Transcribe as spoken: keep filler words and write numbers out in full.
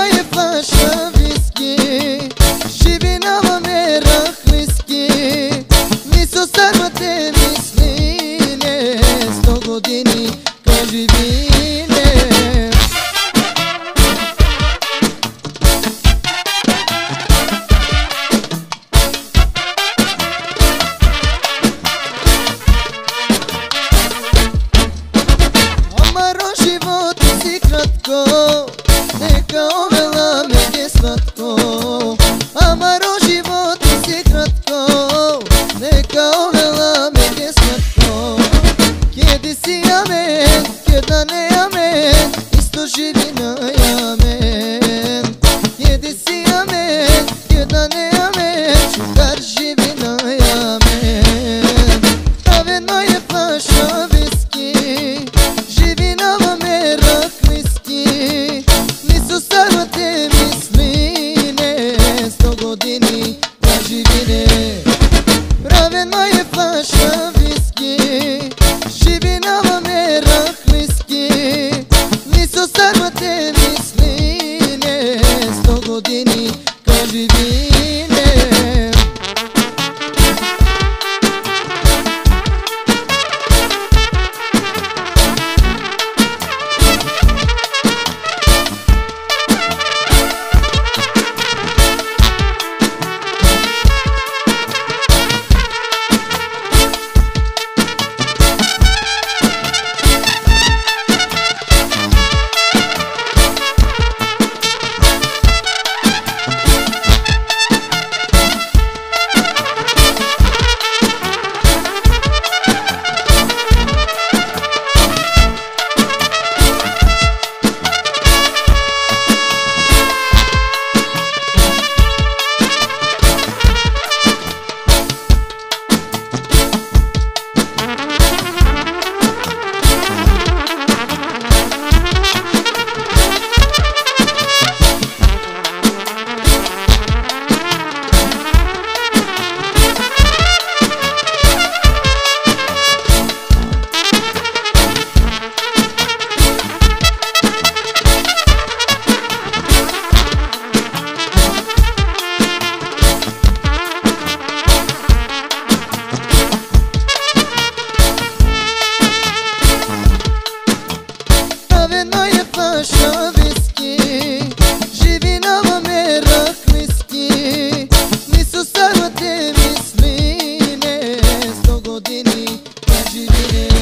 mai e flaša viski, živi na vame rahliski. Nisu samo te misline, sto godini kao živine. Amaro životu si kratko, neka ovela me je slatko. Amaro životu si kratko, neka ovela me je slatko. Kjedi si amen, kjeda ne amen, isto živi na amen. Kjedi si amen, kjeda ne amen, šutar živi na amen. Staveno je flaša viski, živi na vame rahliski. Nisu samo te misline, sto godini na živine. Praveno je flaša viski, živi na vame rahliski. Nisu samo te misline, sto godini kao živine. Staveno je flaša viski, živi na vame rahliski. Nisu samo te misline, sto godini na živine.